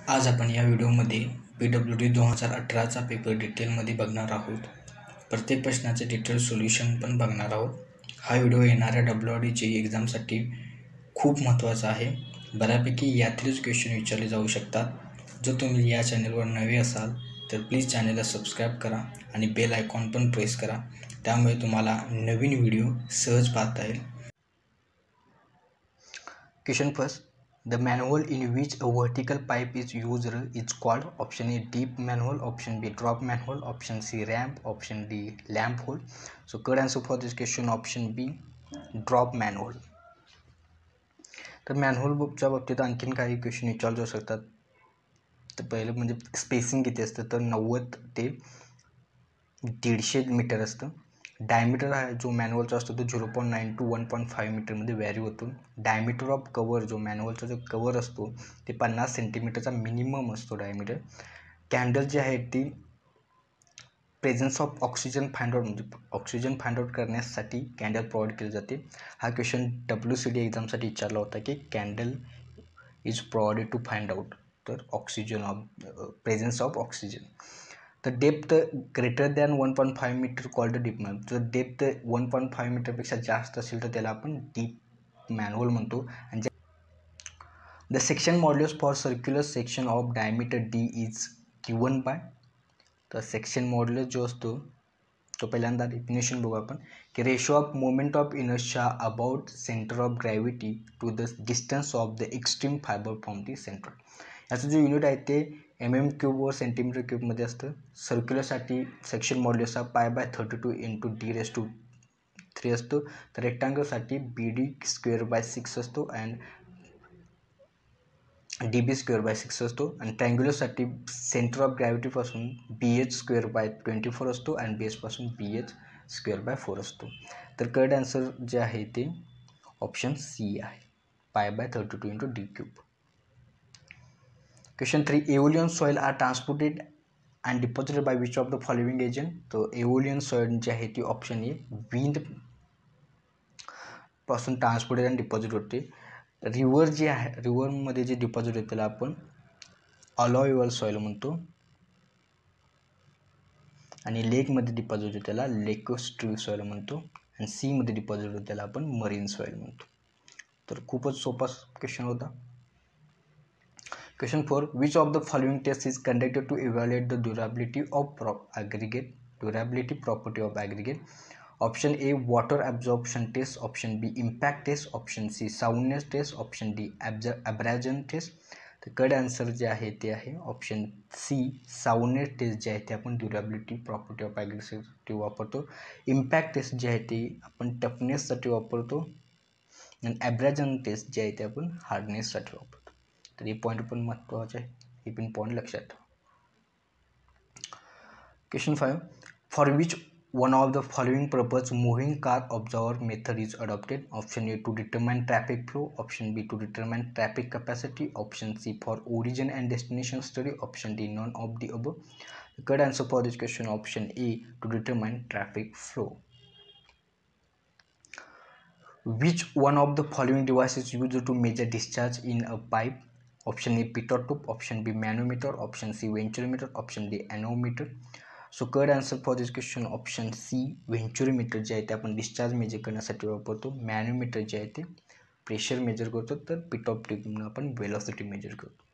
आज आपण या व्हिडिओमध्ये PWD 2018चा पेपर डिटेलमध्ये बघणार आहोत. प्रत्येक प्रश्नाचे डिटेल सोल्युशन पण बघणार आहोत. हा व्हिडिओ येणाऱ्या WRDची एक्झामसाठी खूप महत्त्वाचा आहे. बऱ्यापैकी यातलेच क्वेश्चन विचारले जाऊ शकतात. जर तुम्ही या चॅनलवर नवे असाल तर प्लीज चॅनलला सबस्क्राईब करा आणि बेल आयकॉन पण प्रेस करा. त्यामुळे तुम्हाला नवीन व्हिडिओ सहज पाहता येईल. Question first. The manhole in which a vertical pipe is used is called option A deep manhole, option B drop manhole, option C ramp, option D lamp hole. So correct answer for this question option B drop manhole. तर मॅनहोलच्या बाबतीत आणखीन काही question विचारले जाऊ शकतात. तर पहिलं म्हणजे स्पेसिंग किती असतं तर 90 ते 150 मीटर असतं. डायमीटर आहे जो मॅन्युअलचा असतो तो 0.9 to 1.5 मीटरमध्ये व्हॅरी होतो. डायमीटर ऑफ कवर जो मॅन्युअलचा जो कवर असतो ते 50 सेंटीमीटरचा मिनिमम असतो डायमीटर. कॅन्डल जे आहे ती presence of oxygen find out म्हणजे ऑक्सिजन फाइंड आउट करण्यासाठी कॅन्डल प्रोव्हाइड केली जाते. हा क्वेश्चन WCD एक्झामसाठी विचारला होता की candle is provided to find out तर oxygen of presence of oxygen. तर depth greater than 1.5 metre called deep man. जर डेप्थ 1.5 मीटरपेक्षा जास्त असेल तर त्याला आपण डीप मॅनहोल म्हणतो. आणि the section modulus for circular section of diameter D is given by. तर सेक्शन मॉड्युलस जो असतो तो पहिल्यांदा डेफिनेशन बघू आपण की ratio of moment of inertia about centre of gravity to the distance of the extreme fibre from the centre. याचं जे युनिट आहे ते mm³ व cm³ असतं. सर्क्युलरसाठी सेक्शन मॉड्युलस हा π/32 × D⁻³ असतो. तर रेक्टांगलसाठी BD²/6 असतो अँड DB²/6 असतो. आणि ट्रँग्युलरसाठी सेंटर ऑफ ग्रॅव्हिटीपासून BH²/24 असतो आणि बेसपासून BH²/4 असतो. तर करेक्ट आन्सर जे आहे ते ऑप्शन C आहे π/32 × D³. Question 3. Aeolian soil are transported and deposited by which of the following agent? तो एओलियन सॉइल जी आहे ती ऑप्शन ए विंड पासून ट्रान्सपोर्टेड आणि डिपॉझिट होते. रिव्हर जे आहे रिव्हरमध्ये जे डिपॉझिट होते त्याला आपण अलॉयुअल सॉइल म्हणतो. आणि लेकमध्ये डिपॉझिट होते त्याला लेकोस्ट्री सॉइल म्हणतो. आणि सीमध्ये डिपॉझिट होते त्याला आपण मरीन सॉइल म्हणतो. तर खूपच सोपा क्वेश्चन होता. Question 4. Which of the following tests is conducted to evaluate the durability of aggregate? Durability property of aggregate. Option A water absorption test, option B impact test, option C soundness test, option D abrasion test. तर correct answer जे आहे ते आहे option C soundness test जे आहे ते आपण durability property of ॲग्रीसाठी वापरतो. इम्पॅक्ट टेस्ट जे आहे ते आपण टफनेससाठी वापरतो आणि ॲब्राजन टेस्ट जे आहे ते आपण हार्डनेससाठी वापरतो. तर हे पॉईंट पण महत्त्वाचे आहे, हे पण पॉईंट लक्षात ठेवा. Question 5. For which one of the following purpose moving car observer method is adopted? Option A to determine traffic flow, option B to determine traffic capacity, option C for origin and destination study, option D none of the above. The correct answer for this question option A to determine traffic flow. Which one of the following devices used to measure discharge in a pipe? Option A pitot tube, option B manometer, option C venturometer, option D anemometer. So correct answer for this question option C venturometer जे आहे ते आपण discharge major करण्यासाठी वापरतो. मॅनोमीटर जे आहे ते pressure measure करतो. तर पिटॉप ट्यूबनं आपण वेलॉसिटी मेजर करतो.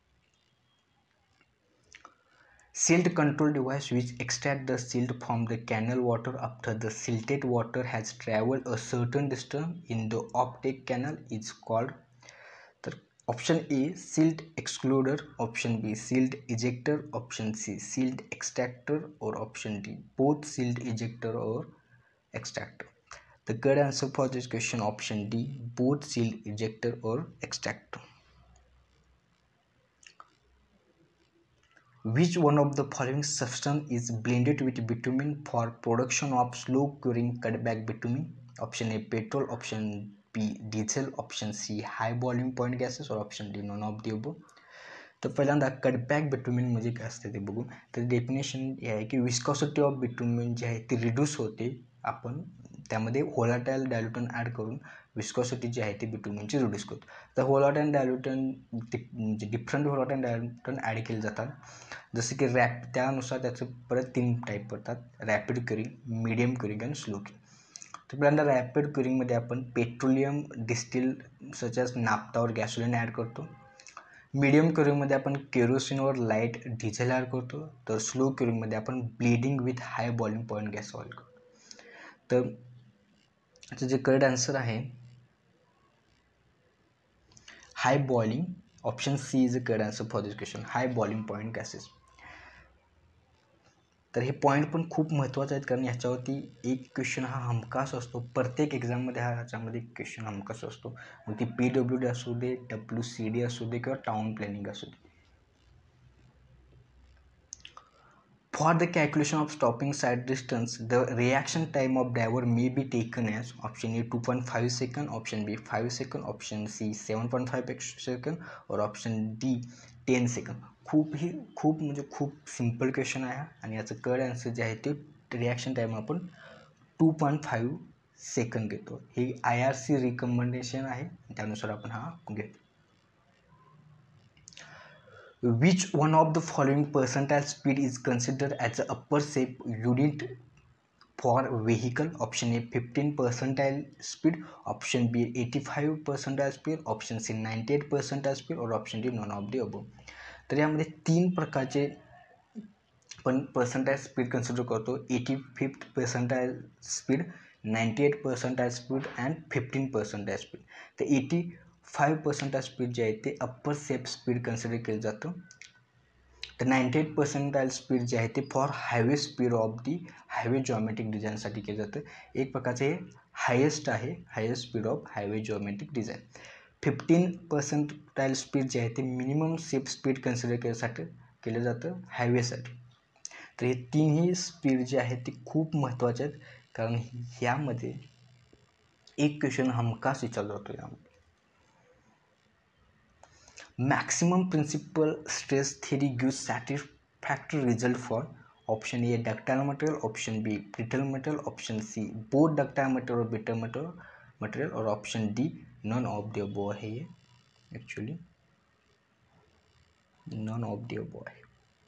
Silt control device which extract the silt from the canal water after the silted water has traveled a certain distance in the uptake canal is called. Option A silt excluder, option B silt ejector, option C silt extractor, or option D both silt ejector or extractor. The correct answer for this question option D both silt ejector or extractor. Which one of the following substance is blended with bitumen for production of slow curing cutback bitumen? Option A petrol, option B diesel, option C high boiling point gases, or option D none of the above. तर पहिल्यांदा कटबॅक bitumen म्हणजे काय असते ते बघू. तर definition हे आहे की विस्कॉसिटी ऑफ बिटुमिन जे आहे ती रिड्यूस होते आपण त्यामध्ये व्होलाटाईल डायल्युटन ॲड करून विस्कोसिटी जी आहे ती बिटुमेनची रिड्यूस करतो. तर होलाट अँड डायल्युटन डिफरंट होलाट अँड डायल्युटन ॲड केले जातात, जसं की त्यानुसार त्याचे परत 3 टाईप पडतात, रॅपिड क्युरिंग, मीडियम क्युरिंग आणि स्लो क्युरिंग. तर पहिल्यांदा रॅपिड क्युरिंगमध्ये आपण पेट्रोलियम डिस्टिल सच ॲज नाफ्तावर गॅसोलिन ॲड करतो. मीडियम क्युरिंगमध्ये आपण केरोसिनवर लाईट डिझेल ॲड करतो. तर स्लो क्युरिंगमध्ये आपण bleeding with high boiling point gas oil करतो. तर याचं जे करेक्ट आन्सर आहे high boiling, option C is a correct answer for this question, high boiling point gases. तर हे पॉईंट पण खूप महत्त्वाचे आहेत, कारण ह्याच्यावरती एक क्वेश्चन हा हमखास असतो. प्रत्येक एक्झाममध्ये ह्याच्यामध्ये क्वेश्चन हमखास असतो. मग ती PWD असू दे, WCD असू दे किंवा टाउन प्लॅनिंग असू दे. For the calculation of stopping sight distance, the reaction time of driver may be taken as option A 2.5 second, option B 5 second, option C 7.5 second or option D 10 second. खूप simple question आहे आणि याचं correct answer जे आहे ते reaction time आपण 2.5 second घेतो. हे IRC recommendation आहे, त्यानुसार आपण हा घेतो. Which one of the following percentile speed is considered as the upper safe unit for vehicle? Option A 15 percentile speed, option B 85 percentile speed, option C 98 percentile speed or option D none of the above. तर यामध्ये 3 प्रकारचे पण percentile speed consider करतो. 85th percentile speed, 98 percentile speed and 15 percentile speed. तर 85% speed जे आहे ते upper safe speed consider केलं जातं. तर 98 पर्सेंटाइल स्पीड जे आहे ते for highway speed of the highway geometric डिझाईनसाठी केलं जातं. एक प्रकारचे हे हायेस्ट आहे, highest speed of highway geometric design. 15 percentile speed जे आहे ते मिनिमम सेफ स्पीड कन्सिडर केलं जातं हायवेसाठी. तर हे तिन्ही स्पीड जे आहे ते खूप महत्त्वाचे आहेत, कारण ह्यामध्ये एक क्वेश्चन हमखास विचारला जातो. यामध्ये maximum principal stress theory gives satisfactory result for option A ductile material, option B brittle material, option C both ductile material और ब्रिटल मटेरियल और option D none of the above आहे. Actually none of the above आहे.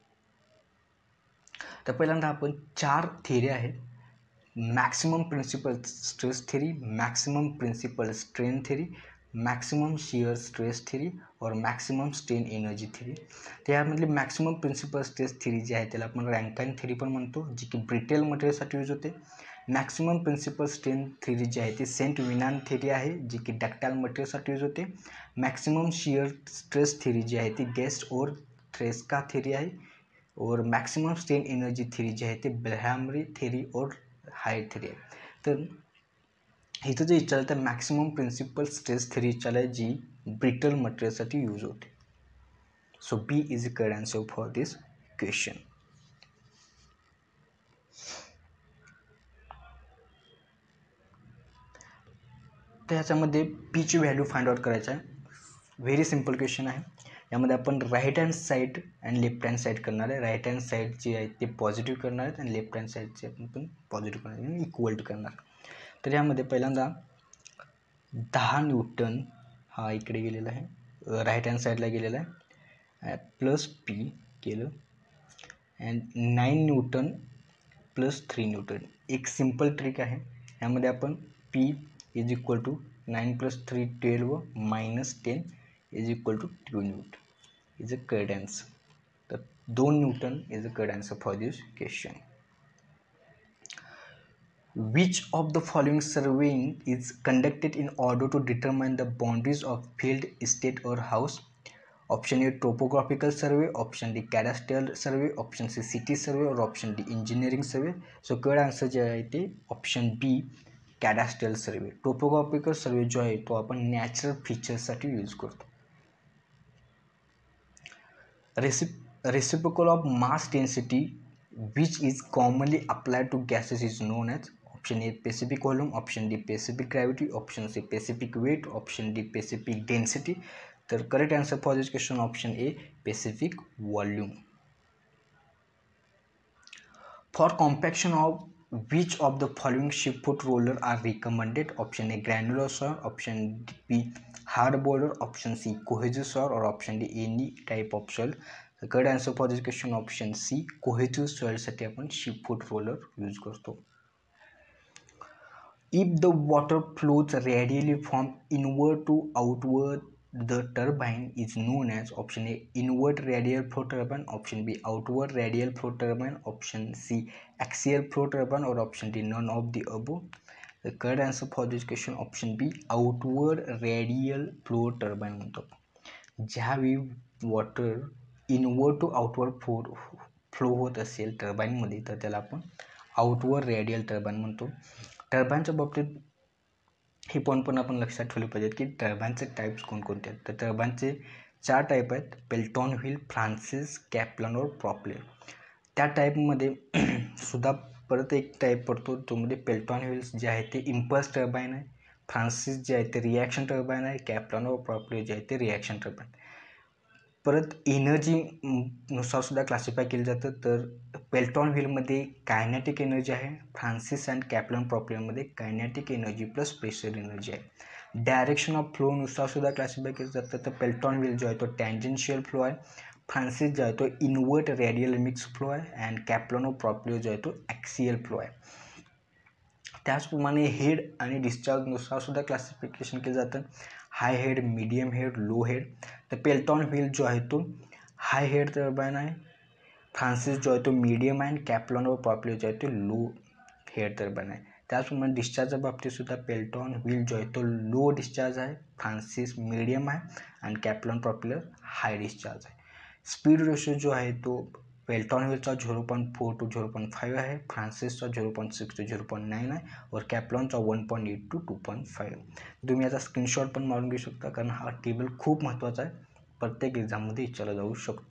तर पहिल्यांदा आपण 4 theory आहेत. Maximum principal stress theory, maximum principal strain theory, maximum shear stress theory और maximum strain energy theory. त्यामधली मॅक्सिमम प्रिन्सिपल स्ट्रेस थेरी जी आहे त्याला आपण रँकाइन थेरी पण म्हणतो, जी की ब्रिटेल मटेरियलसाठी यूज होते. मॅक्सिमम प्रिन्सिपल स्ट्रेन थेरी जी आहे ती सेंट विनान थेरी आहे, जी की डक्टाइल मटेरियलसाठी यूज होते. मॅक्सिमम शियर स्ट्रेस थेरी जी आहे ती गेस्ट और थ्रेस्का थेरी आहे. और मॅक्सिमम स्ट्रेन एनर्जी थेरी जी आहे ते ब्रॅहमरी थेरी और हाय थेरी आहे. तर इथं जे विचारलं तर मॅक्सिमम प्रिन्सिपल स्ट्रेस थेरी विचारलं आहे, जी ब्रिटल मटेरियलसाठी यूज होते. So B is a correct answer for this question. तर ह्याच्यामध्ये पीची व्हॅल्यू फाइंड आउट करायचं आहे. व्हेरी सिम्पल क्वेश्चन आहे. यामध्ये आपण right hand side and left hand side करणार आहे. राईट हँड साईड जे आहे ते पॉझिटिव्ह करणार आहेत आणि लेफ्ट हँड साईडचे आपण पण पॉझिटिव्ह करणार आहे, इक्वल करणार. तर यामध्ये पहिल्यांदा 10 न्यूटन हा इकडे गेलेला आहे, राईट हँड साईडला गेलेला आहे, प्लस पी केलं अँड 9 न्यूटन प्लस 3 न्यूटन. एक सिम्पल ट्रिक आहे. यामध्ये आपण P is equal to 9 plus 3 12 minus 10 is equal to 2 newton is a correct answer. तर 2 newton is a correct answer for this question. Which of the following surveying is conducted in order to determine the boundaries of field, estate or house? Option A topographical survey, option D cadastral survey, option C city survey or option D engineering survey. So correct answer जे आहे ते option B cadastral survey. Topographical survey जो आहे तो आपण natural फीचर्ससाठी use करतो. Reciprocal of mass density which is commonly applied to gases is known as option A specific volume, option D specific gravity, option C specific weight, option D specific density. तर correct answer for this question option A specific volume. For compaction of Which of the following ship foot roller are recommended? Option A granular soil, option B hard boulder, option C cohesive soil, or option D any type of soil. The correct answer for this question option C cohesive soil साठी आपण ship foot roller use करतो. If the water flows radially from inward to outward, the turbine is known as option A inward radial flow turbine, option B outward radial flow turbine, option C axial flow turbine, or option D none of the above. The correct answer for this question option B outward radial flow turbine म्हणतो. ज्यावेळी water inward to outward flow होत असेल टर्बाईनमध्ये तर त्याला आपण outward radial turbine म्हणतो. टर्बाईनच्या बाबतीत हे पण आपण लक्षात ठेवले पाहिजेत की टर्बाईनचे टाईप्स कोणकोणते आहेत. तर टर्बाईनचे 4 टाईप आहेत, पेल्टॉन व्हील, फ्रान्सिस, कॅप्लन और प्रॉपलेर. त्या टाईपमध्ये सुद्धा परत एक टाईप पडतो, तो म्हणजे पेल्टॉन व्हील्स जे आहे ते इम्पल्स टर्बाईन आहे, फ्रान्सिस जे आहे ते रिॲक्शन टर्बाईन आहे, कॅप्लन और प्रॉपलेर जे आहे ते रिॲक्शन टर्बाईन. परत एनर्जी नुसार सुद्धा क्लासिफाय केलं जातं. तर पेल्टॉन व्हीलमध्ये कायनेटिक एनर्जी आहे, फ्रान्सिस अँड कॅप्लन प्रॉपलेरमध्ये kinetic energy plus pressure energy आहे. डायरेक्शन ऑफ फ्लो नुसार सुद्धा क्लासिफाय केलं जातं. तर पेल्टॉन व्हील जो आहे तो टँजेन्शियल फ्लो आहे, फ्रान्सिस जो आहे तो इनवर्ट रेडियल मिक्स फ्लो आहे, अँड कॅप्लन ऑफ प्रॉपलेर जो आहे तो ॲक्सियल फ्लो आहे. त्याचप्रमाणे हेड आणि डिस्चार्जनुसार सुद्धा क्लासिफिकेशन केलं जातं, high head, medium head, low head. तर पेल्टॉन व्हील जो आहे तो हाय हेड टर्बाईन आहे, फ्रान्सिस जो आहे तो मीडियम आहे, आणि कॅप्लन और प्रॉपलेर जो आहे तो लो हेड टर्बाईन आहे. त्याचप्रमाणे डिस्चार्जच्या बाबतीत सुद्धा पेल्टॉन व्हील जो आहे तो लो डिस्चार्ज आहे, फ्रान्सिस मीडियम आहे, आणि कॅप्लन प्रॉपलेर हाय डिस्चार्ज आहे. स्पीड रेशो जो आहे तो पेल्टॉन व्हीलचा 0.4 to 0.5 आहे, फ्रान्सिसचा 0.6 to 0.9 आहे, और कॅप्लॉनचा 1.8 to 2.5. तुम्ही याचा स्क्रीनशॉट पण मारून घेऊ शकता, कारण हा टेबल खूप महत्त्वाचा आहे, प्रत्येक एक्झाममध्ये विचारला जाऊ शकतो.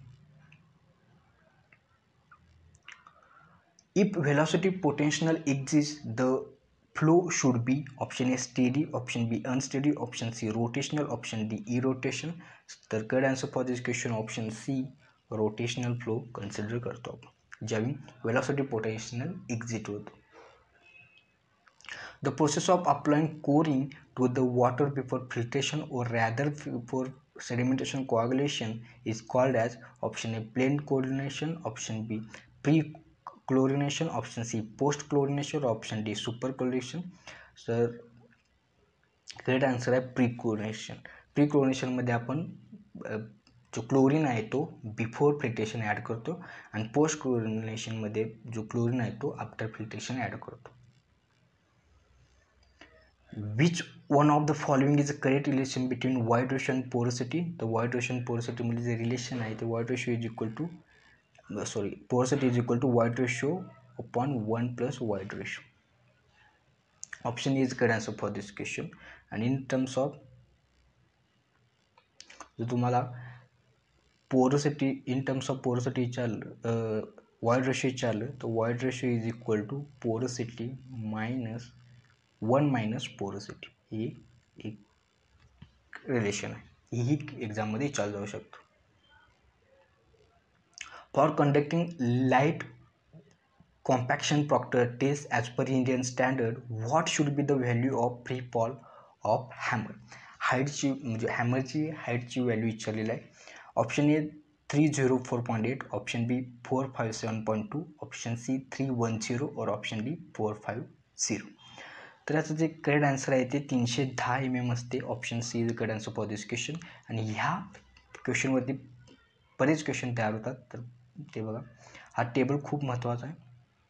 If velocity potential exists, the flow should be option A steady, option B unsteady, option C rotational, option D irrotation. तर correct answer for this question option C rotational flow consider करतो आपण ज्यावेळी velocity potential exist होतो. The process of applying chlorine to the water before filtration or rather before sedimentation coagulation is called as option A plain chlorination, option B pre-chlorination, option C post-chlorination, option D super-chlorination. तर correct answer आहे prechlorination. प्री-क्लोरिनेशनमध्ये आपण जो chlorine आहे तो before filtration add करतो, आणि post क्लोरिनेशनमध्ये जो क्लोरीन आहे तो आफ्टर फिल्ट्रेशन ॲड करतो. Which one of the following is a correct relation between void ratio and porosity? तर void ratio and porosity मध्ये जे रिलेशन आहे ते void ratio is equal to porosity is equal to void ratio upon 1 plus void ratio. Option is correct answer for this question. And in terms of जर तुम्हाला porosity in terms of porosity विचारलं, void ratio विचारलं, तर void ratio is equal to porosity minus 1 minus porosity. ही एक relation आहे, ही एक्झाममध्ये विचारलं जाऊ शकतो. For conducting light compaction Proctor test as per Indian standard, what should be the value of free fall of hammer? हाईटची म्हणजे हॅमरची हाईटची value विचारलेली आहे. Option A 304.8, option B 457.2, option C 310, और ऑप्शन डी 450. तर याचं जे करेक्ट आन्सर आहे ते 310 mm असते. Option C is correct answer for this question. आणि ह्या क्वेश्चनवरती बरेच क्वेश्चन तयार होतात, तर ते बघा, हा टेबल खूप महत्त्वाचा आहे.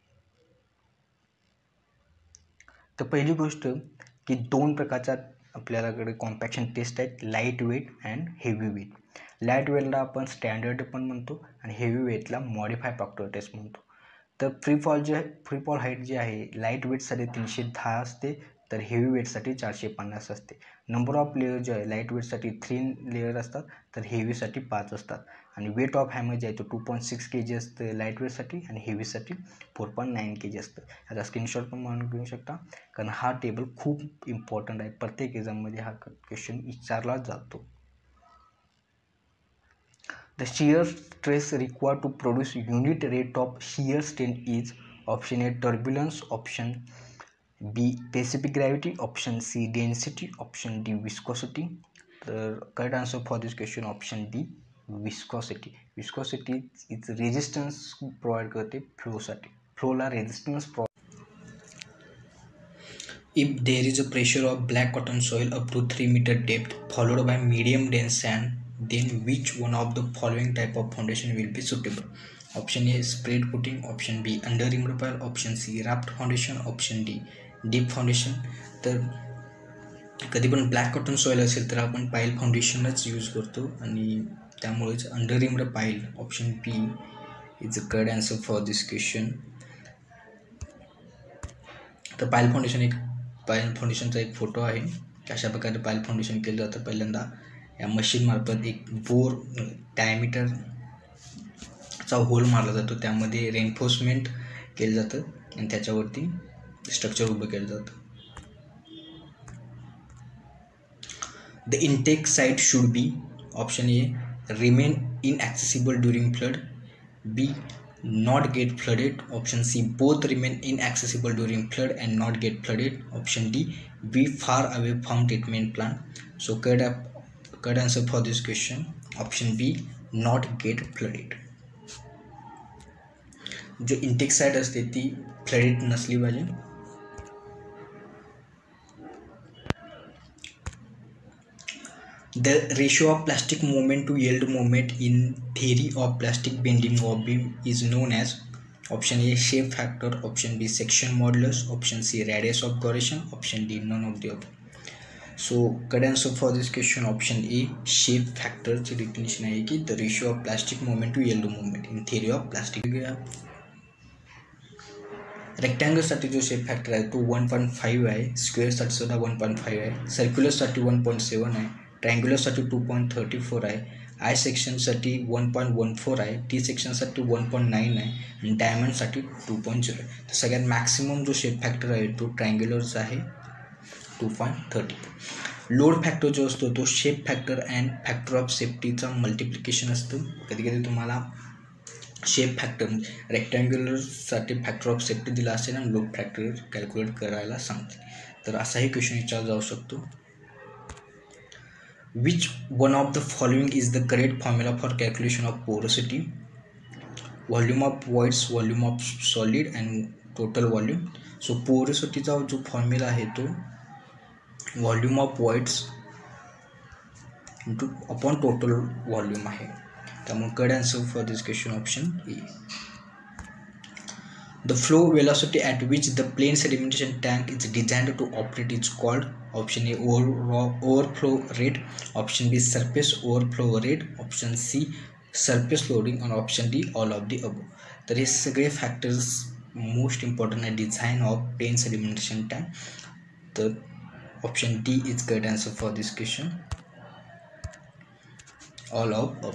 तर पहिली गोष्ट की 2 प्रकारच्या आपल्याकडे कॉम्पॅक्शन टेस्ट आहेत, light weight and heavy weight. Light वेटला आपण स्टँडर्ड पण म्हणतो, आणि हेवी वेटला मॉडिफाय प्रॉक्टर टेस्ट म्हणतो. तर फ्री फॉल हाईट जी आहे लाईट वेटसाठी 310 असते, तर हेवी वेटसाठी 450 असते. नंबर ऑफ लेअर जे आहे लाईट वेटसाठी 3 लेअर असतात, तर हेवीसाठी 5 असतात. आणि वेट ऑफ हॅमर जे आहे तो 2.6 kg असतं लाईट वेटसाठी, आणि हेवीसाठी 4.9 kg असतं. याचा स्क्रीनशॉट पण म्हणून घेऊ शकता, कारण हा टेबल खूप इम्पॉर्टंट आहे, प्रत्येक एक्झाममध्ये हा क्वेश्चन विचारला जातो. The shear stress required to produce unit rate of shear strain is option A turbulence, option B specific gravity, option C density, option D viscosity. तर correct answer for this question option D viscosity. Viscosity is resistance provide करते फ्लोसाठी, फ्लोला resistance provide. If there is a pressure of black cotton soil up to 3 meter depth followed by medium dense sand, then which one of the following type of foundation will be suitable? Option A spread coating, option B under rimmed pile, option C wrapped foundation, option D deep foundation. तर कधी पण black cotton soil असेल तर आपण पाईल फाउंडेशनच use करतो आणि त्यामुळेच under reamed pile option B is a correct answer for this question. तर पाईल फाउंडेशनचा एक फोटो आहे. अशा प्रकारे पाईल फाउंडेशन केलं जातं. पहिल्यांदा या मशीनमार्फत एक बोर डायमीटरचा होल मारला जातो, त्यामध्ये रेन्फोर्समेंट केलं जातं आणि त्याच्यावरती स्ट्रक्चर उभं केलं जातं. The intake site should be option A remain inaccessible during flood, B not get flooded, option C both remain inaccessible during flood and not get flooded, option D be far away from treatment plant. So correct answer for this question option B not get flooded. जो intake site असते ती flooded नसली पाहिजे. The ratio of plastic moment to yield moment in theory of plastic bending of beam is known as option A shape factor, option B section modulus, option C radius of gyration, option D none of the above. So correct answer for this question option A shape factor ची definition आहे की the ratio of plastic moment to yield moment in theory of plastic. Rectangle साठी जो shape factor आहे तो 1.5 आहे, square साठी सुद्धा 1.5 आहे, सर्क्युलर साठी 1.7 आहे, ट्रायंग्युलरसाठी 2.34 आहे, आय सेक्शनसाठी 1.14 आहे, टी सेक्शनसाठी 1.9 आहे आणि डायमंडसाठी 2.0 आहे. तर सगळ्यात मॅक्सिमम जो शेप फॅक्टर आहे तो ट्रायंग्युलरचा आहे 2.30. लोड फॅक्टर जो असतो तो shape factor and factor of सेफ्टीचा मल्टिप्लिकेशन असतं. कधी कधी तुम्हाला शेप फॅक्टर रेक्टँग्युलरसाठी फॅक्टर ऑफ सेफ्टी दिला असेल आणि लोड फॅक्टर कॅल्क्युलेट करायला सांगते. तर असाही क्वेश्चन विचारला जाऊ शकतो. Which one of the following is the correct formula for calculation of porosity? Volume of voids, volume of solid and total volume. So porosity चा जो फॉर्म्युला आहे तो volume of voids into upon total volume आहे. त्यामुळे correct answer for this question option A. The flow velocity at which the plain sedimentation tank is designed to operate is called option A overflow rate, option B surface overflow rate, option C surface loading and option D all of the above. तर हे सगळे factors most important आहे design of plain sedimentation tank. तर option D is correct answer for this question all of above.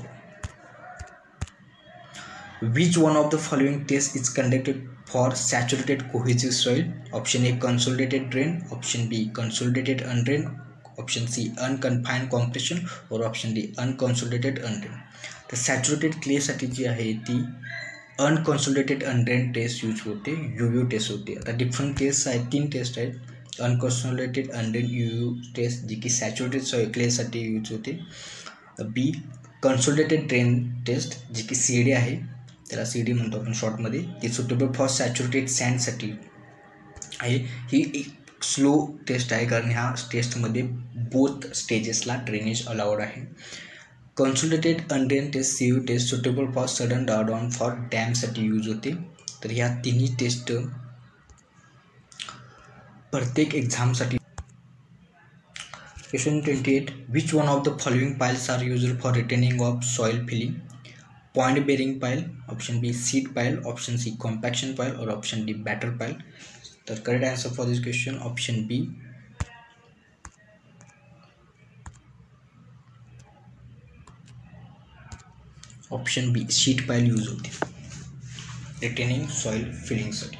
Which one of the following tests is conducted for saturated cohesive soil? Option A consolidated drain, option B consolidated undrained, option C unconfined compression or option D unconsolidated undrained. तर saturated क्लेसाठी जी आहे ती unconsolidated undrained test use होते, UU test होते. आता different test आहेत, 3 test आहेत. अनकन्सोलिडेटेड अनड्रेन UU टेस्ट जी की सॅच्युरेटेड सॉइल क्लेसाठी यूज होते. बी कन्सोलिडेटेड ड्रेन टेस्ट जी की CD आहे, त्याला CD म्हणतो आपण शॉर्टमध्ये, ती सुटेबल फॉर सॅच्युरेटेड सँडसाठी आहे. ही एक स्लो टेस्ट आहे कारण ह्या टेस्टमध्ये बोथ स्टेजेसला ड्रेनेज अलाउड आहे. Consolidated undrained test CU test suitable for sudden drawdown for डॅमसाठी यूज होते. तर ह्या तिन्ही टेस्ट प्रत्येक एक्झामसाठी. Question 28. Which one of the following piles are used for retaining of soil filling? Point bearing pile, option B seed pile, option C compaction pile or option D batter pile. The correct answer for this question option B. Option B sheet pile use होते retaining soil filling साठी.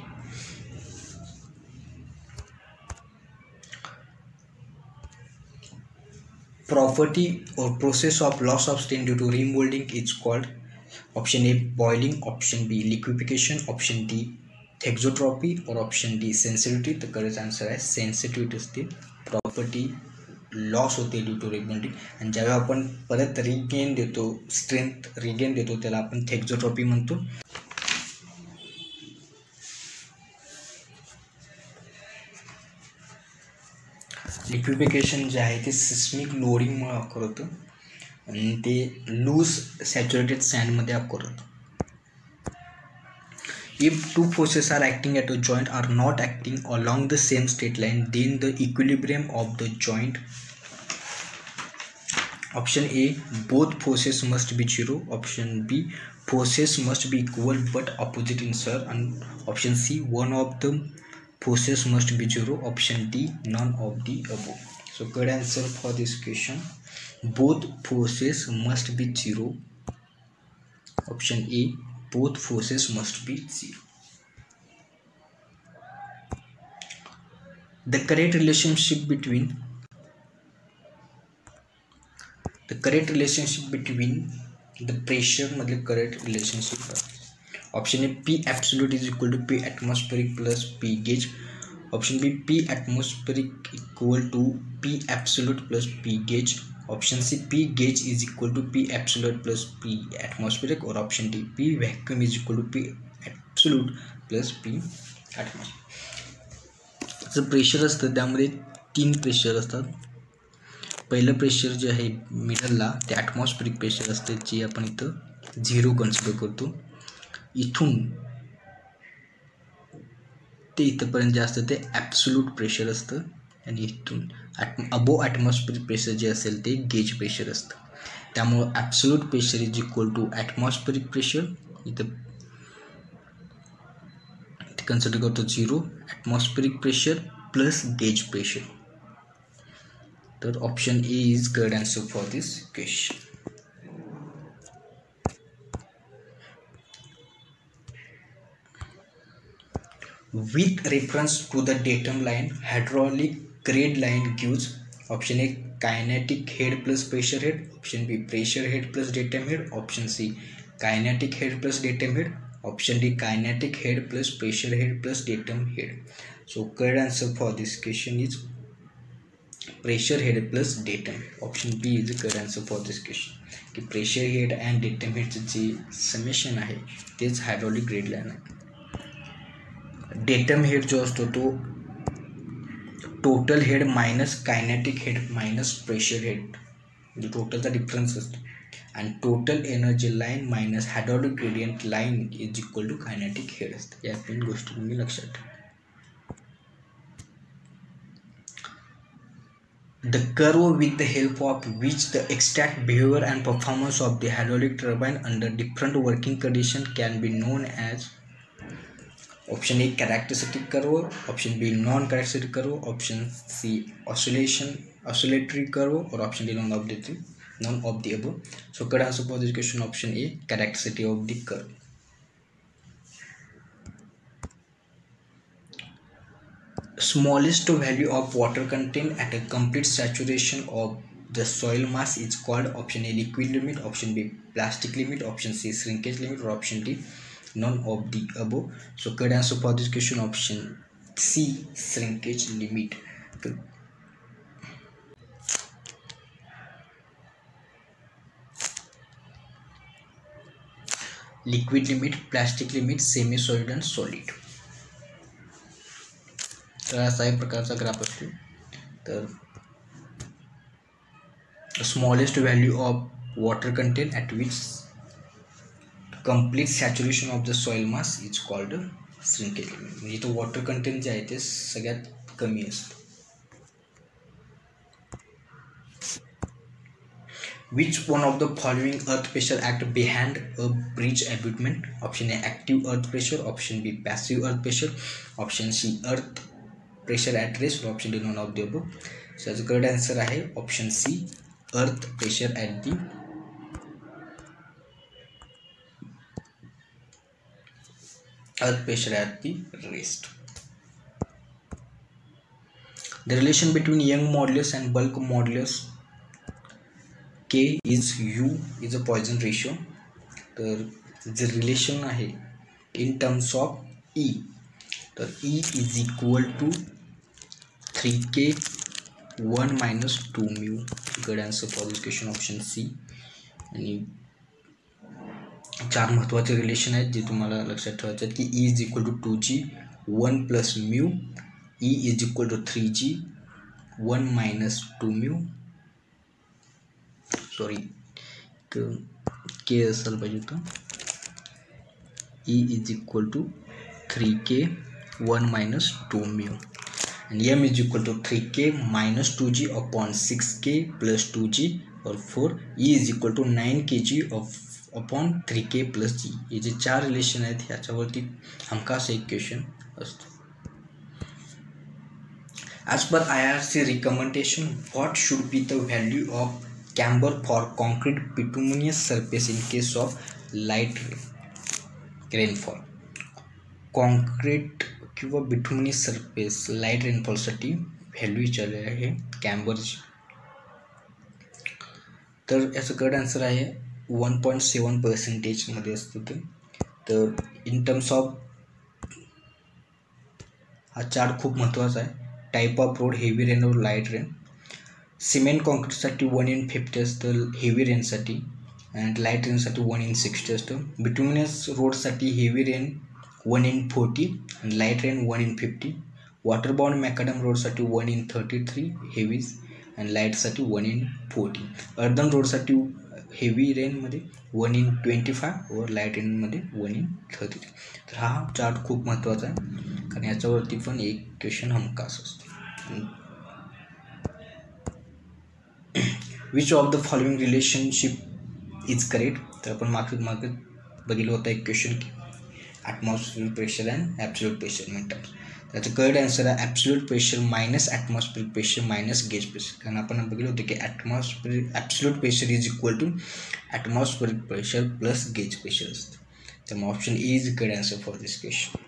Property or process of loss of stain due to remolding is called option A boiling, option B liquefaction, option D thixotropy और option D sensitivity. तर correct answer आहे sensitivity असते. Property loss होते due to regulating, आणि ज्यावेळी आपण परत regain देतो, स्ट्रेंथ रिगेन देतो, त्याला आपण थेक्झोट्रॉपी म्हणतो. लिक्विफिकेशन जे आहे ते सिस्मिक लोडिंगमुळे ऑकर होतं आणि ते लूज सॅच्युरेटेड सँडमध्ये ऑकर होतं. If two forces are acting at a joint are not acting along the same straight line, then the equilibrium of the joint. Option A, both forces must be zero. Option B, forces must be equal but opposite in sign. And option C, one of the forces must be zero. Option D, none of the above. So correct answer for this question, both forces must be zero. Option A, both forces must be zero. The correct relationship between the pressure मधले correct relationship. Option A, P absolute is equal to P atmospheric plus P gauge. Option B, P atmospheric equal to P absolute plus P gauge. Option C, P gauge is equal to P absolute plus P atmospheric. Or option D, P vacuum is equal to P absolute plus P atmospheric. जर pressure असतं त्यामध्ये 3 pressure असतात. पहिलं pressure जे आहे मिडलला ते atmospheric pressure असते, जे आपण इथं 0 कन्सिडर करतो. इथून ते इथंपर्यंत जे असतं ते ॲब्सोल्यूट प्रेशर असतं, आणि इथून अबोव ॲटमॉस्फेरिक प्रेशर जे असेल ते गेज प्रेशर असतं. त्यामुळं absolute pressure is equal to atmospheric pressure. इथं कन्सिडर करतो 0 atmospheric pressure plus gauge pressure. तर option A is correct answer for this question. With reference to the datum line, hydraulic grade line gives option A, kinetic head plus pressure head. Option B, pressure head plus datum head. Option C, kinetic head plus datum head. Option D, kinetic head plus pressure head plus datum head. So correct answer for this question is pressure head plus datum head. Option B is the correct answer for this question. की pressure head and datum head चे समेशन आहे तेच hydraulic grade line आहे. Datum head जो असतो तो total head minus kinetic head minus pressure head, म्हणजे टोटलचा डिफरन्स असतो. आणि total energy line minus hydraulic gradient line is equal to kinetic head असते. या 3 गोष्टी तुम्ही लक्षात ठेवा. The curve with the help of which the exact behavior and performance of the hydraulic turbine under different working conditions can be known as. Option A, characteristic curve. Option B, non-characteristic curve. Option C, oscillatory curve. Or option D, none of the above. So correct answer for this question, option A, characteristic of the curve. Smallest value of water content at a complete saturation of the soil mass is called. Option A, liquid limit. Option B, plastic limit. Option C, shrinkage limit. Or option D, none of the above. So correct answer for this question, option C, shrinkage limit. Liquid limit, plastic limit, semi solid and solid. तर असा एक प्रकारचा graph असतो. तर smallest value of water content at which complete saturation of the soil mass is called shrinkage limit. म्हणजे तो water content जे आहे ते सगळ्यात कमी असतं. Which one of the following earth pressure act behind a bridge abutment? Option A, active earth pressure. Option B, passive earth pressure. Option C, earth pressure at rest. Or option D, none of the above. So the correct answer आहे option C, earth pressure at the rest. The relation between Young modulus and bulk modulus K is U is a Poisson ratio. तर जे relation आहे in terms of E, तर E is equal to 3K 1 minus 2 mu. Good answer for this question option C. आणि 4 महत्त्वाचे relation आहेत जे तुम्हाला लक्षात ठेवायचे आहेत की E is equal to 2G 1 plus mu, E is equal to 3G 1 minus 2 mu, sorry K असेल पाहिजे होतं, E is equal to 3K 1 minus 2 mu and M is equal to 3K minus 2G upon 6K plus 2G or 4. E is equal to 9kg upon 3K plus G. हे जे 4 relation आहेत ह्याच्यावरती हमखास एक question असतो. As per IRC recommendation, what should be the value of camber for concrete bituminous surface in case of light rainfall? Concrete किंवा bituminous surface light रेनफॉलसाठी value विचारली आहे कॅम्बरची. तर याचं करेक्ट आन्सर आहे 1.7% मध्ये असतो ते. तर इन टर्म्स ऑफ हा चार्ट खूप महत्त्वाचा आहे. Type of road heavy rain और लाईट रेन. सिमेंट कॉन्क्रीटसाठी 1/50 असतं हेवी रेनसाठी, अँड लाईट रेनसाठी 1/60 असतं. बिटुमिनस रोडसाठी heavy rain 1/40 and light rain 1/50. Water bound macadam रोडसाठी 1/33 हेवी and लाईट साठी 1/40. अर्धन रोडसाठी हेवी रेनमध्ये 1/25 व लाईट रेनमध्ये 1/33. तर हा चार्ट खूप महत्त्वाचा आहे कारण याच्यावरती पण एक क्वेश्चन हमखास असतो. Which of the following relationship is correct. तर आपण मागे बघितलं होतं एक क्वेश्चन की atmospheric pressure and absolute pressure minute. त्याचं करेक्ट आन्सर आहे absolute pressure minus atmospheric pressure minus gauge pressure. कारण आपण बघितलं होतं की absolute pressure is equal to atmospheric pressure plus gauge pressure असतं. त्यामुळे option A is correct answer for this question.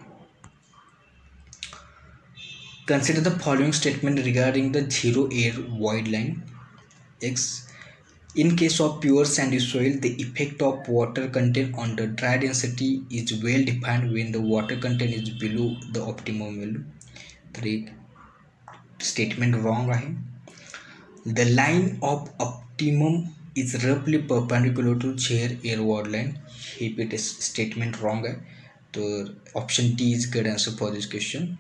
Consider the following statement regarding the zero air void line. X. In case of pure sandy soil, the effect of water content on the dry density is well defined when the water content is below the optimum value. तर एक statement wrong आहे. The line of optimum is roughly perpendicular to zero air wall line. हे statement wrong आहे. तर option D is correct answer for this question.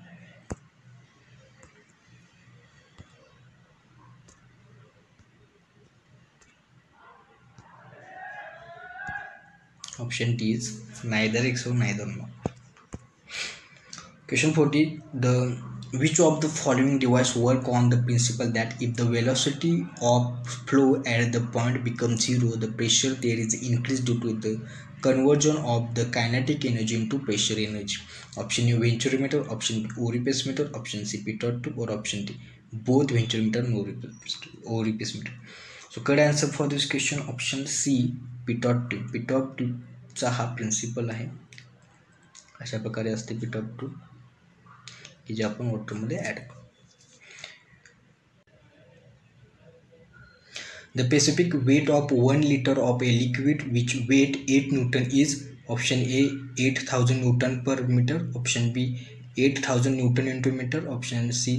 Option D is neither X or neither no. Question 40. Which of the following device work on the principle that if the velocity of flow at the point becomes zero, the pressure there is increased due to the conversion of the kinetic energy into pressure energy? Option A venturimeter, option B orifice meter, option C pitot tube, or option D both venturimeter and orifice meter. So correct answer for this question option C pitot tube. Pitot tube चा हा principal आहे. अशा प्रकारे असते पिटॉप tube की जे आपण वॉटरमध्ये ॲड करू. The specific weight of 1 liter of a liquid which weight 8 Newton इज option A 8000 Newton per metre, option B 8000 Newton into metre, option C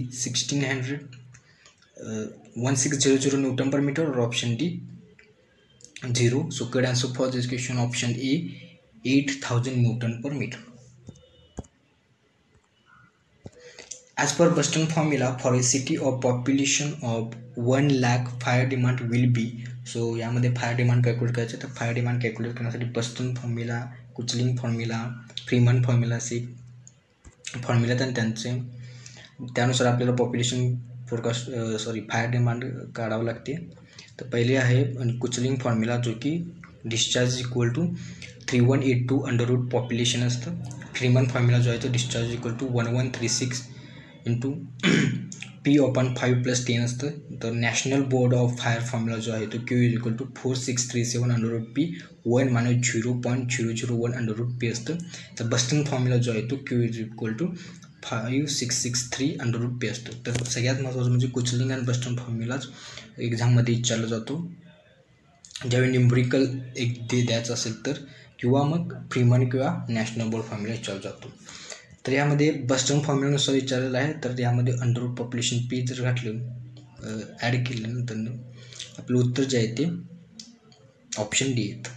1600 Newton per meter, और option D 0. So correct answer for this question option A 8000 Newton per meter. As per Boston formula for a city of population of 1 lakh fire demand will be. So यामध्ये fire demand calculate करायचं. तर fire demand calculate करण्यासाठी Buston formula, Kuichling formula, Freeman formula असे formula आहेत आणि त्यांचे त्यानुसार आपल्याला पॉप्युलेशन फोरकास्ट फायर डिमांड काढावं लागते. तर पहिले आहे कुचलिंग फॉर्म्युला जो की discharge equal to 3182 under root population असतं. फ्रीमन फॉर्म्युला जो आहे तो discharge equal to 1136 into P/5 + 10 असतं. तर national board of fire formula जो आहे तो Q is equal to 4637 under root P 1 - 0.001 under root P असतं. तर बस्टन फॉर्म्युला जो आहे तो Q is equal to 5663 under root P असतो. तर सगळ्यात महत्त्वाचं म्हणजे कुचलिंग आणि बस्टन फॉर्म्युलाच एक्झाममध्ये विचारला जातो. ज्यावेळी न्यूमरिकल एक द्यायचं असेल तर, किंवा मग फ्रीमन किंवा नॅशनल बोर्ड फॉर्म्युला विचारला जातो. तर यामध्ये बस्टन फॉर्म्युलानुसार विचारलेलं आहे. तर यामध्ये अंडररूट पॉप्युलेशन पी जर घातलं ॲड केल्यानंतर आपलं उत्तर जे आहे ते ऑप्शन डी येतं.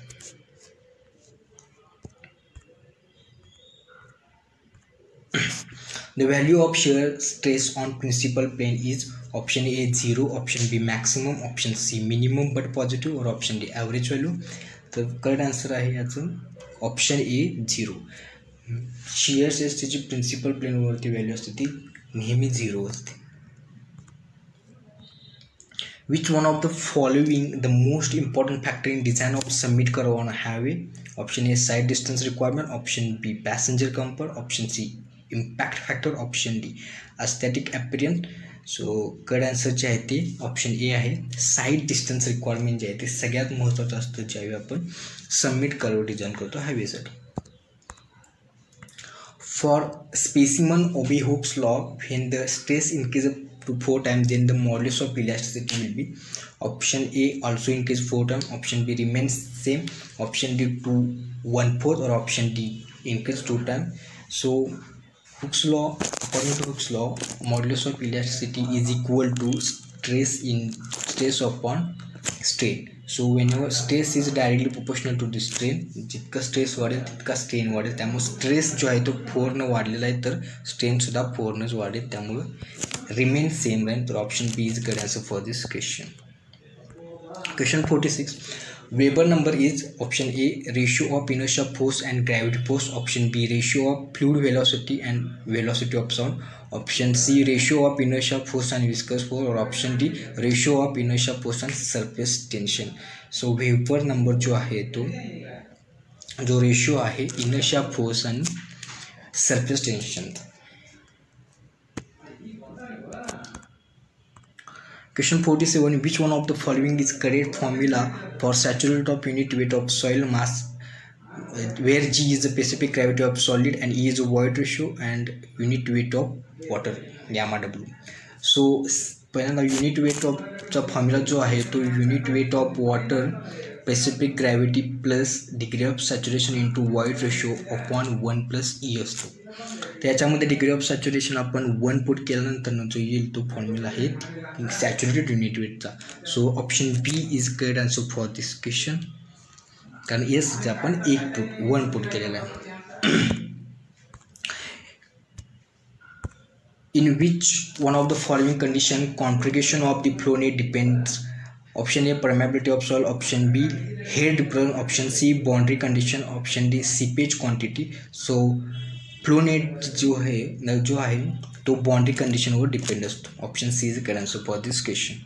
The value of shear stress on principal plane is option A 0, option B maximum, option C minimum but positive or option D average value. तर करेक्ट आन्सर आहे याचं ऑप्शन ए 0. शियर स्ट्रेसची जी principal प्लेनवरती value असते ती नेहमी 0 असते. Which one of the following the most important factor in design of summit curve on a highway? Option A side distance requirement, option B passenger comfort, option C impact factor, option D aesthetic appearance. So correct answer जे आहे ते option A आहे. Side distance requirement जे आहे ते सगळ्यात महत्त्वाचं असतं ज्यावेळी आपण सबमिट कर्व डिझाईन करतो हायवेसाठी. For specimen obey Hooke's law when the stress increases to 4 times then the modulus of elasticity will be option A also increase 4 times, option B remains same, option D to 1/4 or option D increase 2 times. So Hooke's law, according to Hooke's law, modulus of elasticity is equal to stress upon strain. So whenever stress is directly proportional to the strain, जितका stress वाढेल तितका strain वाढेल. त्यामुळे stress जो आहे तो 4 वाढलेला आहे तर स्ट्रेन सुद्धा 4 वाढेल. त्यामुळे रिमेन सेम राहील. तर option B is correct answer for this question. Question 46. Weber number is option A ratio of inertia force and gravity force, option B ratio of fluid velocity and velocity of sound, option C ratio of inertia force and viscous force, or option D ratio of inertia force and surface tension. So Weber number जो आहे तो जो ratio आहे inertia force and surface tension. Question 47. Which one of the following is correct formula for saturated of unit weight of soil mass where G is the specific gravity of solid and E is a void ratio and unit weight of water gamma W. So पहिल्यांदा unit weight ऑफचा formula जो आहे तो unit weight of water specific gravity plus degree of saturation into void ratio upon 1 + E असतो. त्याच्यामध्ये degree of saturation आपण 1 put केल्यानंतर जो येईल तो फॉर्म्युला आहे सॅच्युरेटेड युनिट वेटचा. So option B is correct answer for this question, कारण एसचे आपण 1 पुट केलेला आहे. In which one of the following condition configuration of the flow net depends? Option A permeability of soil, option B head difference, option C boundary condition, option D seepage quantity. So flow net जो आहे तो boundary condition वर depend असतो. Option C is correct answer for this question.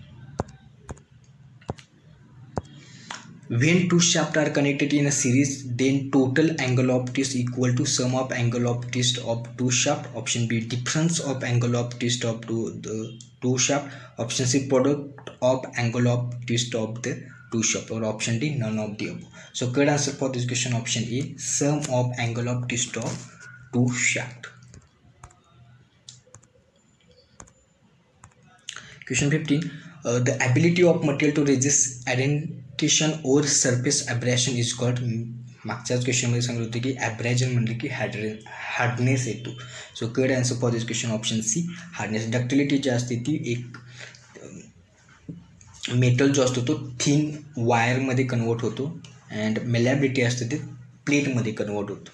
When two shafts are connected in a series, then total angle of twist equal to sum of angle of twist of two shafts. Option B difference of angle of twist of the two shafts. Option C product of angle of twist of the two shafts, or option D none of the above. So correct answer for this question option A sum of angle of twist of two shafts. Question 15. The ability of material to resist indentation or surface abrasion is called. मागच्याच क्वेश्चनमध्ये सांगितलं होतं की ॲब्रॅजन म्हणले की hardness येतो. So correct answer for this question option C hardness. Ductility जी असते ती एक मेटल जो असतो तो थिन वायरमध्ये कन्वर्ट होतो अँड मेलॅबिलिटी असते ते प्लेटमध्ये कन्वर्ट होतो.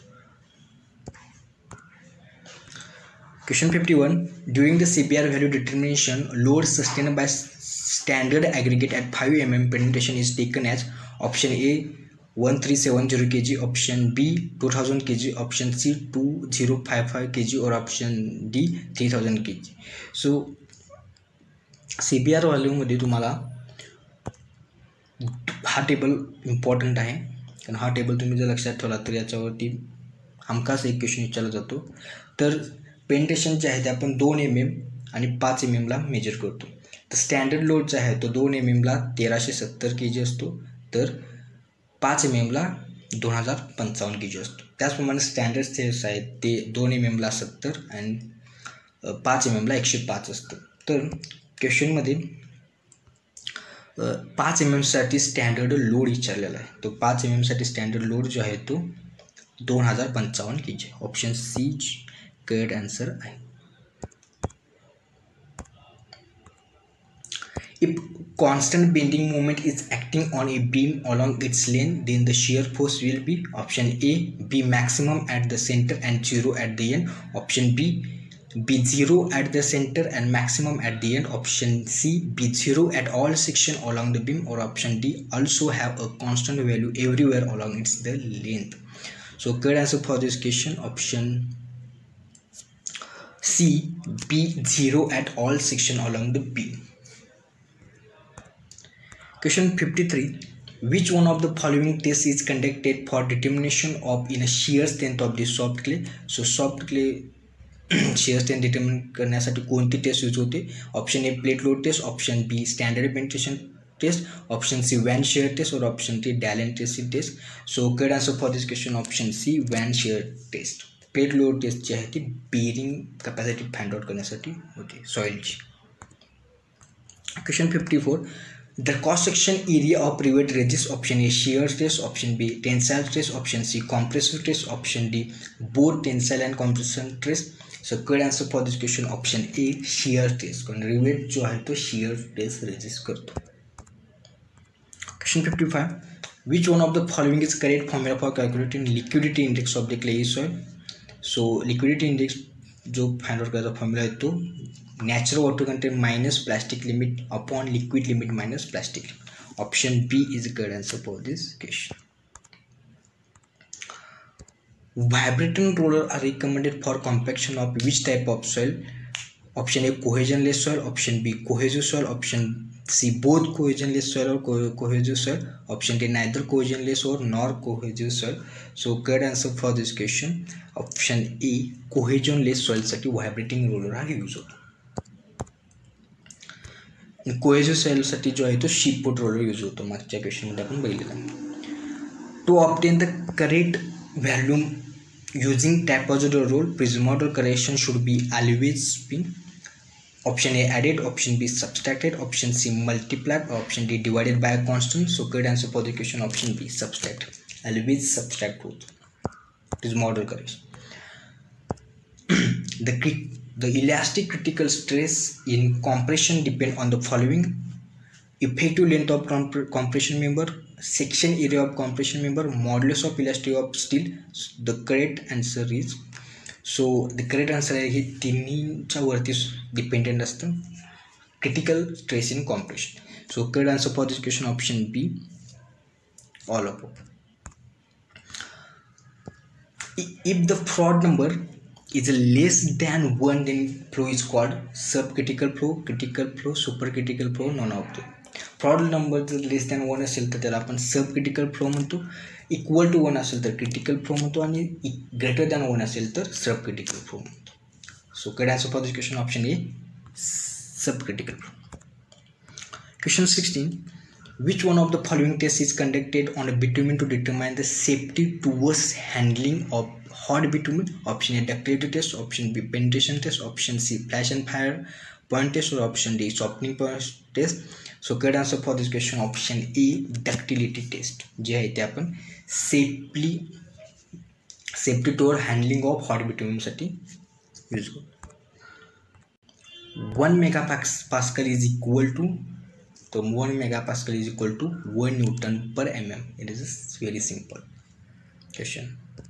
Question 51. During the CPR value determination, load sustained by standard aggregate at 5 mm penetration is taken as option A 1370 kg, option B 2000 kg, option C 2055 kg, or option D 3000 kg. So CPR व्हॅल्यूमध्ये तुम्हाला हा table important आहे, कारण हा table तुम्ही जर लक्षात ठेवला तर याच्यावरती हमखास एक क्वेश्चन विचारला जातो. तर पेनिट्रेशन जे आहे ते आपण 2 mm आणि 5 mm ला मेजर करतो. तर स्टँडर्ड लोड जो आहे तो 2 mm ला 1370 kg असतो, तर 5 mm ला 2055 kg असतो. त्याचप्रमाणे स्टँडर्ड स्टेट्स आहेत ते 2 mm ला 70 आणि 5 mm ला 105 असतं. तर क्वेश्चनमध्ये 5 mm साठी स्टँडर्ड लोड विचारलेला आहे. तो 5 mm साठी स्टँडर्ड लोड जो आहे तो 2055 kg. Option C correct answer आहे. If constant bending moment is acting on a beam along its length, then the shear force will be option A, be maximum at the center and 0 at the end. Option B, be 0 at the center and maximum at the end. Option C, be 0 at all section along the beam. Or option D, also have a constant value everywhere along its the length. So correct answer for this question option C, be 0 at all section along the beam. Question 53. Which one of the following tests is conducted for determination of in a shear strength of the soft clay? So soft clay shear strength determine करण्यासाठी कोणती test use होते? Option A plate load test, option B standard penetration test, option C vane shear test और option D Dalton test. So correct answer for this question option C vane shear test. Plate load test जी आहे ती bearing capacity find out करण्यासाठी होते सॉइलची. Question 54. The cross section area of rivet resist. Option A shear test, option B tensile test, option C compressive test, option D both tensile and compression test. So correct answer for this question option A shear test. कारण rivet जो आहे तो shear test resist करतो. Question 55. Which one of the following is correct formula for calculating liquidity index of the clay soil? So liquidity index जो find out करायचा formula आहे तो natural water content minus plastic limit upon liquid limit minus plastic. Option B is correct answer for this question. Vibrating roller are recommended for compaction of which type of soil? Option A cohesionless soil, option B cohesive soil, option C both cohesionless soil or cohesive soil, option D neither cohesionless or nor cohesive soil. So correct answer for this question option A cohesionless soil साठी vibrating roller हा use होतो. Cohesive soil साठी जो आहे तो शीपपोट roller use होतो. मागच्या question मध्ये आपण बघितलं. To obtain the correct volume using trapezoidal roll, prismatic correction should be always be option A added, option B subtracted, option C multiplied, option D divided by a constant. So correct answer for the question option B subtract. Always subtract both. Prismatic correction. The elastic critical stress in compression depend on the following: effective length of compression member, section area of compression member, modulus of elasticity of steel. The correct answer is, so the correct answer आहे हे तिन्हीच्या वरती dependent असतं critical stress in compression. So correct answer for this question option B all above. If the Froude number is less than 1, then flow is called subcritical flow, critical flow, supercritical flow, none of them. Froude number जर less than 1 असेल तर त्याला आपण sub critical flow म्हणतो, equal to 1 असेल तर critical flow म्हणतो आणि ग्रेटर दॅन 1 असेल तर सब क्रिटिकल फ्लो म्हणतो. So correct answer for this question option A sub critical flow. Question 16. Which one of the following tests is conducted on a bitumen to determine the safety towards handling of hot bitumen? Option A ductility test, option B penetration test, option C flash and fire point test, or option D softening point test. So correct answer for this question option A ductility test जे आहे ते आपण safety टूवर handling of hot bitumen साठी use करतो. 1 megapascal is equal to, so 1 megapascal is equal to 1 Newton per mm. It is a very simple question.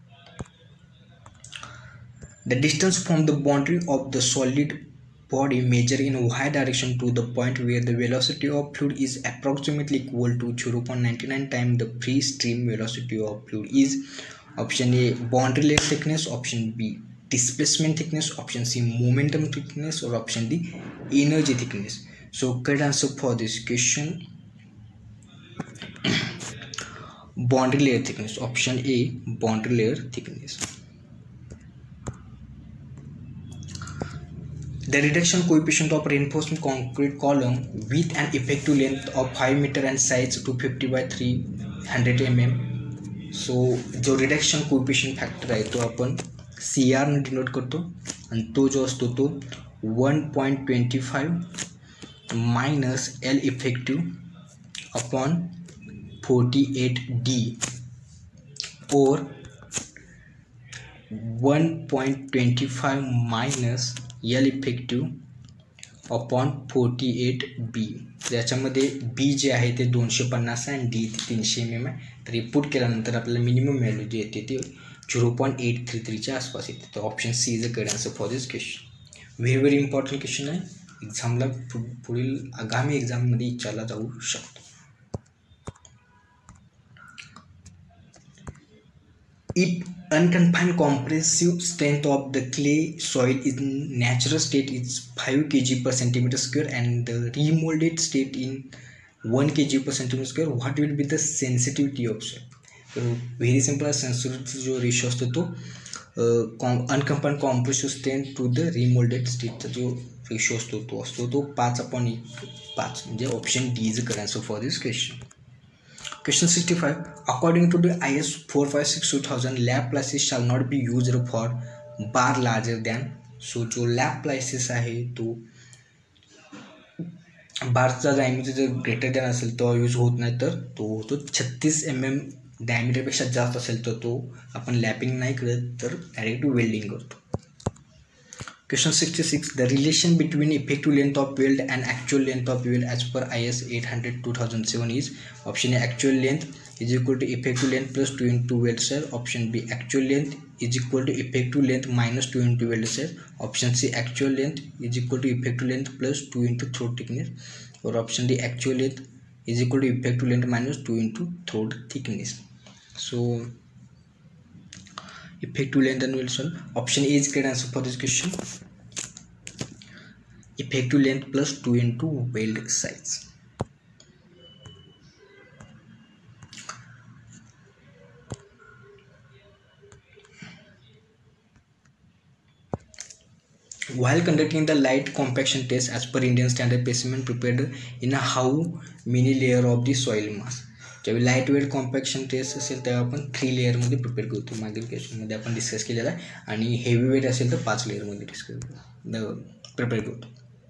The distance from the boundary of the solid body measure in y direction to the point where the velocity of fluid is approximately equal to 0.99 times the free stream velocity of fluid is. Option A boundary layer thickness, option B displacement thickness, option C momentum thickness, or option D energy thickness. So correct answer for this question boundary layer thickness, option A boundary layer thickness. The reduction coefficient of reinforced concrete column with an effective length of 5 meter and size 250 by 300 mm. So जो reduction coefficient factor आहे तो आपण CR ने denote करतो आणि तो जो असतो तो 1.25 minus L effective upon 48D और 1.25 minus L effective upon 48B. ज्याच्यामध्ये बी जे आहे ते 250 आहे आणि डी 300 mm आहे. तर पुट केल्यानंतर आपल्याला मिनिमम व्हॅल्यू जे येते ते 0.833च्या आसपास येते. तर option C is a correct answer for this question. Very important question आहे. एक्झामला पुढील आगामी एक्झाममध्ये विचारला जाऊ शकतो. If unconfined compressive strength of the clay soil in natural state is 5 kg per centimeter square and the remolded state in 1 kg per centimeter square, what will be the sensitivity of soil? तर very simple. Sensitivity जो ratio असतो तो unconfined compressive strength to the remoulded स्टेटचा जो ratio असतो तो 5/5 म्हणजे option D is correct answer for this question. Question 65. According to the IS 456-2000, Laplaces shall not be used for bar larger than. So जो Laplaces आहे तो बारचा diameter जर ग्रेटर दॅन असेल तो यूज होत नाही, तर तो होतो 36 mm डायमीटरपेक्षा जास्त असेल तर तो आपण लॅपिंग नाही करत, तर डायरेक्ट वेल्डिंग करतो. Question 66. The relation between effective length of weld and actual length of weld as per IS 800-2007 is option A actual length is equal to effective length plus 2 into weld size. Option B actual length is equal to effective length minus 2 into weld size. Option C actual length is equal to effective length plus 2 into throat thickness. Or option D actual length is equal to effective length minus 2 into throat thickness. So effective length and weld size. Option A is correct answer for this question. Effective length plus 2 into weld size. While conducting the light compaction test as per Indian standard, specimen prepared in a how many layer of the soil mass. ज्यावेळी light weight compaction test असेल तेव्हा आपण 3 लेअरमध्ये prepare करतो. मागील क्वेश्चनमध्ये आपण discuss केलेला आहे. आणि हेवी वेट असेल तर 5 लेअरमध्ये प्रिपेअर करतो.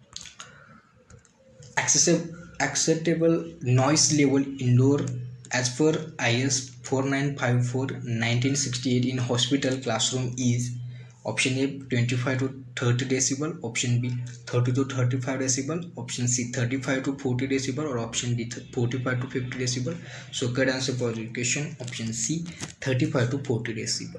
Acceptable noise level indoor as per IS 4954-1968 in hospital classroom is option A 25 to 30 decibel, option B 30 to 35 decibel, option C 35 to 40 decibel, or option D 45 to 50 decibel. So correct answer for the question option C 35 to 40 decibel.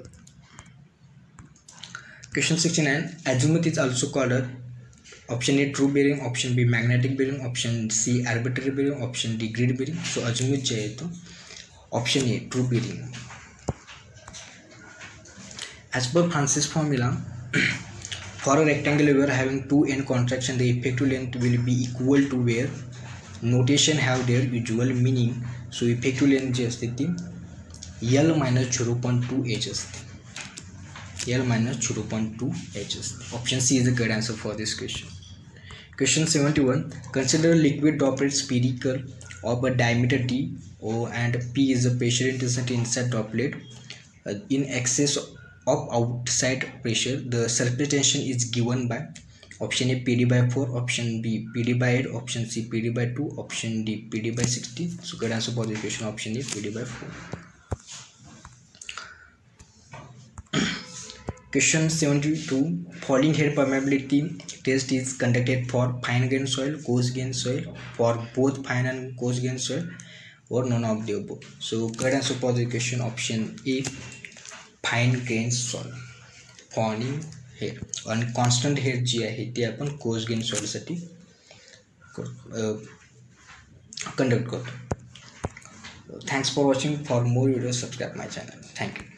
Question 69. Azimuth is also called a option A true bearing, option B magnetic bearing, option C arbitrary bearing, option D grid bearing. So azimuth जे आहे तो option A true bearing. As per Francis formula, for a rectangular wire having 2 end contraction, the effective length will be equal to where notation have their usual meaning. So effective length जे असते ती L minus 0.2 h असते. L minus 0.2 h असते. Option C is the correct answer for this question. Question 71. Consider a liquid droplet spherical of a diameter d and P is the pressure intensity inside droplet in excess of outside pressure. The surface tension is given by option A PD by 4, option B PD by 8, option C PD by 2, option D PD by 60. So correct answer for the question option A PD by 4. Question 72. Falling head permeability test is conducted for fine grain soil, coarse grain soil, for both fine and coarse grain soil, or none of the above. So correct answer for the question option A fine grain soil. Falling head and constant head जी आहे ती आपण coarse grain soil साठी conduct करतो. Thanks for watching. For more videos subscribe my channel. Thank you.